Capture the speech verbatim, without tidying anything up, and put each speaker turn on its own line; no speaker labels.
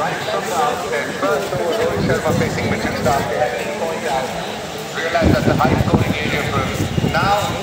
right from the outset. First over, Rohit Sharma facing Mitchell Stark. Point out. Realize that's a high scoring area for him. Now